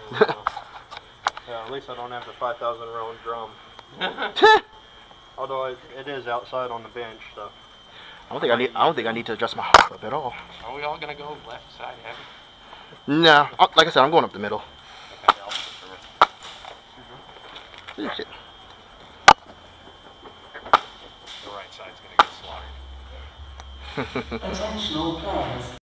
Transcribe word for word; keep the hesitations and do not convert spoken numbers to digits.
Yeah, at least I don't have the five thousand round drum. Although it, it is outside on the bench, so. I don't think I need. I don't think I need to adjust my hop up at all. Are we all gonna go left side heavy? No, like I said, I'm going up the middle. Okay, I'll Ooh, shit. The right side's gonna get slaughtered. Attentional players.